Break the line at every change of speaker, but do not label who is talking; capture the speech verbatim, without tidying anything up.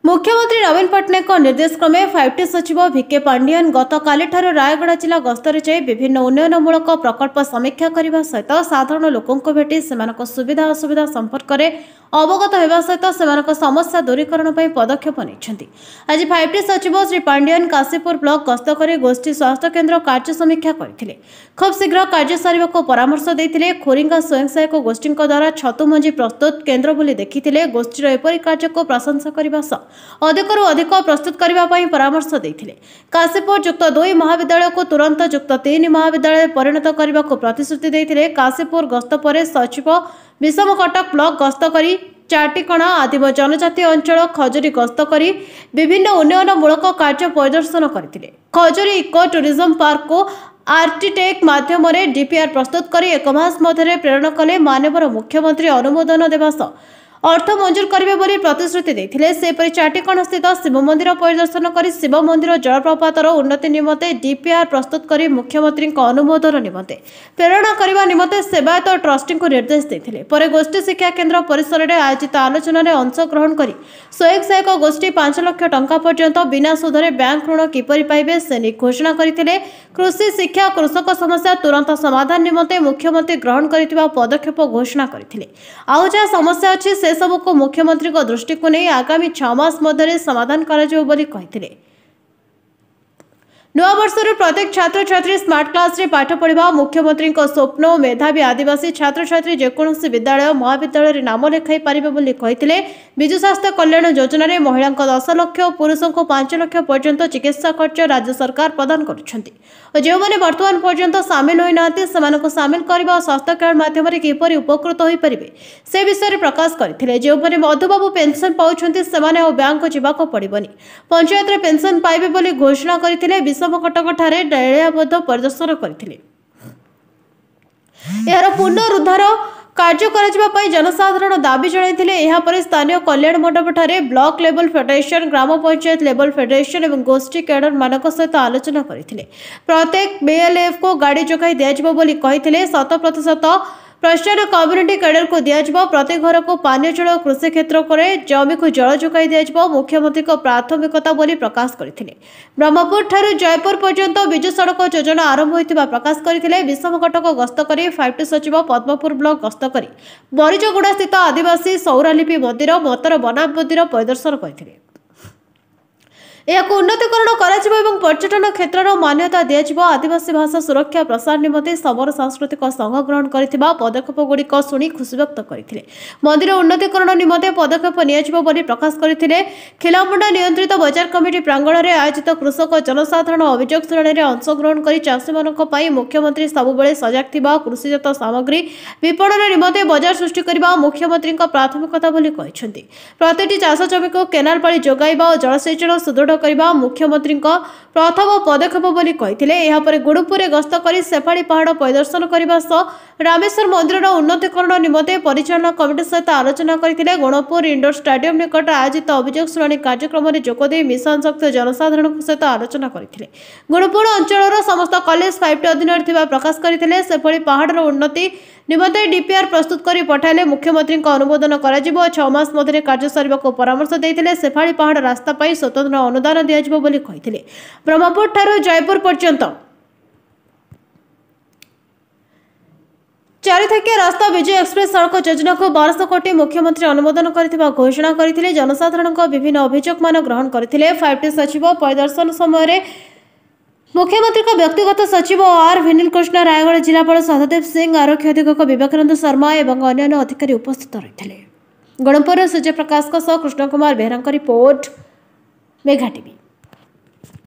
मुख्यमंत्री नवीन पट्टनायक निर्देश क्रमे फाइव टी सचिव भिके पांडियन गतकाली रायगढ़ जिला गस्तर जाई विभिन्न उन्नयनमूलक प्रकल्प समीक्षा करने सहित साधारण लोकों भेटी से सुविधा असुविधा संपर्क में अवगत होगा सहित से समस्या दूरीकरण पर पदक्षेप नहीं। आज फाइव टी सचिव श्री पांडियन काशीपुर ब्लॉक गस्त कर गोष्ठी स्वास्थ्य केन्द्र कार्य समीक्षा करते खूब शीघ्र कार्य सारे परामर्श देते। खोरिंगा स्वयं सहायक गोष्ठी द्वारा छतु मंजी प्रस्तुत केन्द्र बोली देखिते गोष्ठीर एपरी कार्य को प्रशंसा करने सह अधिकरू अधिक प्रस्तुत करने परामर्श देते। काशीपुर युक्त दुई महाविद्यालय को तुरंत युक्त तीन महाविद्यालय परिणत करने को प्रतिश्रुति देते। काशीपुर गस्त पर सचिव विषमकटक ब्लॉक गस्त करी चाटिकणा आदिम जनजाति अंचल खजुरी गस्त करी विभिन्न उन्नयनमूलक कार्य परिदर्शन करते। खजुरी इको टूरिज्म पार्क को आर्टिटेक माध्यम डीपीआर प्रस्तुत कर एक मास मध्य प्रेरण कले माननीय मुख्यमंत्री अनुमोदन देवा सह अर्थ मंजूर करेंगे बोली प्रतिश्रुति देते। सेपरि चाटिकण स्थित शिव मंदिर परिदर्शन कर शिव मंदिर जलप्रपातर उन्नति निमंते डीपीआर प्रस्तुत कर मुख्यमंत्री अनुमोदन निमंते प्रेरण करने निमंते सेवायत ट्रस्टी को निर्देश देते। पर गोष्ठी शिक्षा केन्द्र परिसर में आयोजित आलोचन में अंशग्रहण कर स्वयं सहायक गोष्ठी पांच लाख टंका पर्यंत बिना सुधरे बैंक ऋण किपरि पाइबे से नहीं घोषणा करते। कृषि शिक्षा कृषक समस्या तुरंत समाधान निमंते मुख्यमंत्री ग्रहण करथिबा पदक्षेप घोषणा करते। आउ जहाँ समस्या अच्छी से सब को मुख्यमंत्री को दृष्टि को नहीं आगामी छह मास मध्य समाधान कर नवा वर्ष प्रत्येक छात्र छात्री स्मार्ट क्लास रे पाठ पढ़ा मुख्यमंत्री स्वप्न और मेधावी आदिवासी छात्र छात्री जेकोसी विद्यालय महाविद्यालय नाम लेखाई पारिबे बोली कहिथिले। विजु स्वास्थ्य कल्याण योजना रे महिला दस लाख और पुरुषों को पांच लाख पर्यंत चिकित्सा खर्च राज्य सरकार प्रदान करुछंती और जो माने वर्तमान पर्यंत सामिल होई नांती सेमानक सामिल करबा और स्वास्थ्य कार्ड माध्यम रे किपरि उपकृत होई परिबे से विषय रे प्रकाश करथिले। जो माने मधुबाबू पेंशन पाउछंती सेमाने और बैंक जीवाको पड़िबनी पंचायत रे पेंशन पाइबे बोली घोषणा करथिले। विषमकटक ठारे डायरियाबद्ध परिदर्शन करथिले। यार पुनरुद्धार कार्य कर जनसाधारण दाबी जनाई। स्थानीय कल्याण मंडप ठारे ब्लॉक लेवल फेडरेशन ग्राम पंचायत लेवल फेडरेशन और गोष्ठी कैडर मान सहित आलोचना करते। प्रत्येक बीएलएफ को गाड़ी जोगाई दिज्व बोली कही शत प्रतिशत प्रश्न कम्युनिटी कैडर को दिज्व प्रति घर को पानीय जल कृषि क्षेत्र में जमी को जल जोगाई दिज्व मुख्यमंत्री को प्राथमिकता बोली प्रकाश करते। ब्रह्मपुर ठारू जयपुर पर्यंत विजु सड़क योजना आरंभ होता प्रकाश करते। विषमकटक गस्त कर फाइव टी सचिव पद्मपुर ब्लॉक गस्त कर बरिजगुड़ा स्थित आदिवासी सौरालिपि मंदिर मतर बनाम मंदिर परिदर्शन करते। उन्नतीकरण कर पर्यटन क्षेत्र मान्यता दिज्व आदिवासी भाषा सुरक्षा प्रसार निमंते समर सांस्कृतिक संघ ग्रहण करथिबा पदक्षेप गुड़िक शुणी खुशी व्यक्त करथिले। मंदिर उन्नतीकरण निमंते पदक्षेप नियाजिबो बोली प्रकाश करथिले। खिलामुंडा नियंत्रित बजार कमिटी प्रांगण में आयोजित कृषक जनसाधारण अभियोग शुणाणी में अंशग्रहण कर चाषी मानक पई मुख्यमंत्री सबुबले सजग थिबा कृषिजात सामग्री विपणन निमंते बजार सृष्टि करबा मुख्यमंत्री प्राथमिकता बोली कहिसेंती। प्रतिटी चाष जमी को केनाल पानी जोगाइबा और जलसेचन सुदृढ़ करबा मुख्यमंत्री प्रथम पदक्षेप बोली कही। गुड़ुपुर गस्त कर सेफाड़ी पहाड़ परिदर्शन करने सह रामेश्वर मंदिर उन्नतीकरण निमंते परिचालना कमिटी सहित आलोचना करते। गुणपुर इंडोर स्टाडियम निकट आयोजित अभियोग शुणाणी कार्यक्रम में जोगदे मिशन शक्ति जनसाधारण सहित आलोचना करते। गुणपुर अंचल समस्त कॉलेज फाइव टी अधीन प्रकाश करते। सेभली पहाड़ उन्नति निमंते डीपीआर प्रस्तुत कर पठाइले मुख्यमंत्री अनुमोदन कर छह मास मध्य कार्य सारे परामर्श देते। सेफाड़ी पहाड़ रास्ता पर स्वतंत्र अनुदान दिज्व बोली कही। ब्रह्मपुर ठारू जयपुर पर्यंत चारिथाकिया रास्ता विजय एक्सप्रेस सड़क योजना को बारह कोटी मुख्यमंत्री अनुमोदन करथिबा घोषणा करथिले। जनसाधारण विभिन्न अभियोग मान ग्रहण करथिले। फाइव टी सचिव परिदर्शन समय मुख्यमंत्री का व्यक्तिगत सचिव आर विनील कृष्ण रायगढ़ जिलापाल सदादेव सिंह आरक्षी अधीक्षक विवेकानंद शर्मा और अन्य अधिकारी उपस्थित रही। Ganpur Suryaprakash Krishna Kumar Behera report Megha TV.